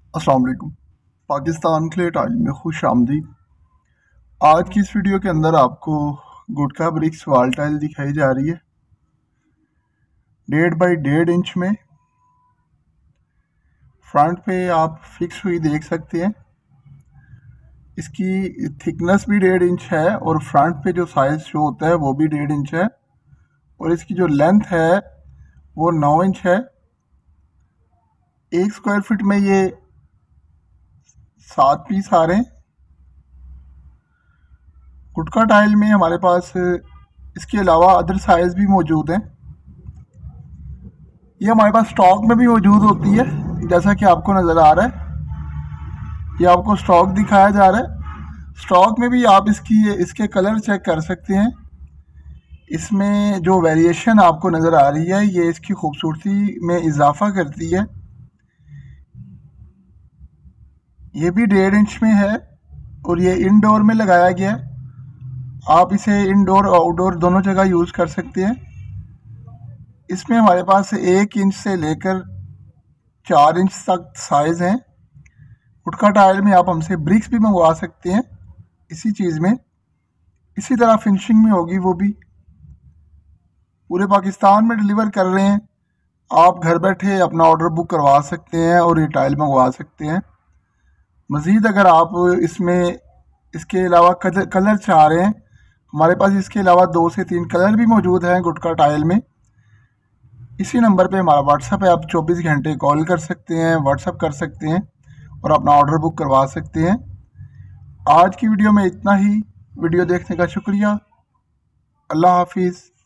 अस्सलाम वालेकुम। Pakistan clay tile में खुश आमदीद। आज की इस वीडियो के अंदर आपको गुटका ब्रिक्स वाल टाइल दिखाई जा रही है 1.5 बाई 1.5 इंच में। फ्रंट पे आप फिक्स हुई देख सकते हैं। इसकी थिकनेस भी 1.5 इंच है और फ्रंट पे जो साइज शो होता है वो भी 1.5 इंच है और इसकी जो लेंथ है वो 9 इंच है। 1 स्क्वायर फीट में ये 7 पीस आ रहे हैं। गुटका टाइल में हमारे पास इसके अलावा अदर साइज भी मौजूद हैं। ये हमारे पास स्टॉक में भी मौजूद होती है, जैसा कि आपको नज़र आ रहा है। ये आपको स्टॉक दिखाया जा रहा है। स्टॉक में भी आप इसके कलर चेक कर सकते हैं। इसमें जो वेरिएशन आपको नज़र आ रही है ये इसकी खूबसूरती में इजाफा करती है। ये भी 1.5 इंच में है और ये इंडोर में लगाया गया है। आप इसे इंडोर और आउटडोर दोनों जगह यूज़ कर सकते हैं। इसमें हमारे पास 1 इंच से लेकर 4 इंच तक साइज़ हैं। गुटका टाइल में आप हमसे ब्रिक्स भी मंगवा सकते हैं इसी चीज़ में। इसी तरह फिनिशिंग में होगी वो भी। पूरे पाकिस्तान में डिलीवर कर रहे हैं। आप घर बैठे अपना ऑर्डर बुक करवा सकते हैं और ये टाइल मंगवा सकते हैं। मज़ीद अगर आप इसमें इसके अलावा कलर चाह रहे हैं, हमारे पास इसके अलावा 2 से 3 कलर भी मौजूद हैं गुटका टाइल में। इसी नंबर पे हमारा व्हाट्सअप है, आप 24 घंटे कॉल कर सकते हैं, व्हाट्सअप कर सकते हैं और अपना ऑर्डर बुक करवा सकते हैं। आज की वीडियो में इतना ही। वीडियो देखने का शुक्रिया। अल्लाह हाफिज़।